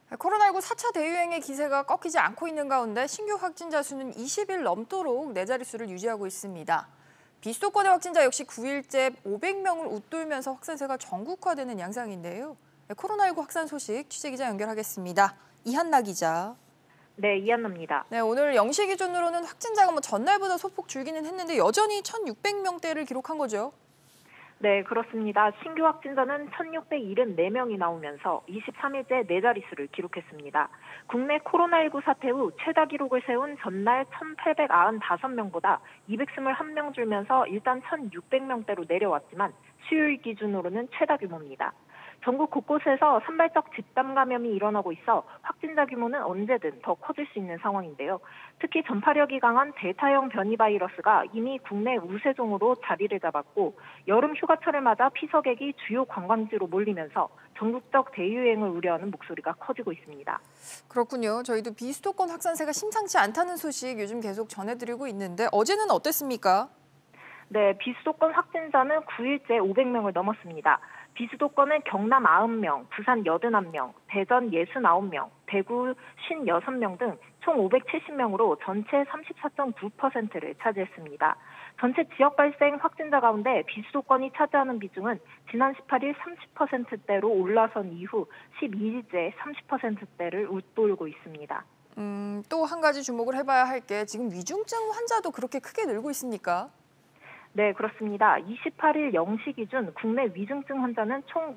코로나19 4차 대유행의 기세가 꺾이지 않고 있는 가운데 신규 확진자 수는 20일 넘도록 네 자릿수를 유지하고 있습니다. 비수도권의 확진자 역시 9일째 500명을 웃돌면서 확산세가 전국화되는 양상인데요. 코로나19 확산 소식 취재기자 연결하겠습니다. 이한나 기자. 네, 이한나입니다. 네, 오늘 0시 기준으로는 확진자가 전날보다 소폭 줄기는 했는데 여전히 1,600명대를 기록한 거죠. 네, 그렇습니다. 신규 확진자는 1,674명이 나오면서 23일째 네 자릿수를 기록했습니다. 국내 코로나19 사태 후 최다 기록을 세운 전날 1,895명보다 221명 줄면서 일단 1,600명대로 내려왔지만 수요일 기준으로는 최다 규모입니다. 전국 곳곳에서 산발적 집단 감염이 일어나고 있어 확진자 규모는 언제든 더 커질 수 있는 상황인데요. 특히 전파력이 강한 델타형 변이 바이러스가 이미 국내 우세종으로 자리를 잡았고 여름 휴가철을 맞아 피서객이 주요 관광지로 몰리면서 전국적 대유행을 우려하는 목소리가 커지고 있습니다. 그렇군요. 저희도 비수도권 확산세가 심상치 않다는 소식 요즘 계속 전해드리고 있는데 어제는 어땠습니까? 네, 비수도권 확진자는 9일째 500명을 넘었습니다. 비수도권은 경남 90명, 부산 81명, 대전 69명, 대구 56명 등 총 570명으로 전체 34.9%를 차지했습니다. 전체 지역 발생 확진자 가운데 비수도권이 차지하는 비중은 지난 18일 30%대로 올라선 이후 12일째 30%대를 웃돌고 있습니다. 또 한 가지 주목을 해봐야 할 게 지금 위중증 환자도 그렇게 크게 늘고 있습니까? 네, 그렇습니다. 28일 0시 기준 국내 위중증 환자는 총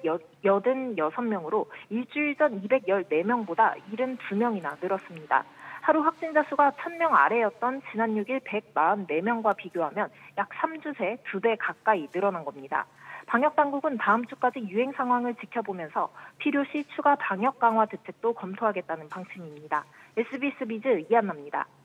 286명으로 일주일 전 214명보다 72명이나 늘었습니다. 하루 확진자 수가 1,000명 아래였던 지난 6일 144명과 비교하면 약 3주 새 2배 가까이 늘어난 겁니다. 방역당국은 다음 주까지 유행 상황을 지켜보면서 필요시 추가 방역 강화 대책도 검토하겠다는 방침입니다. SBS 비즈 이한나입니다.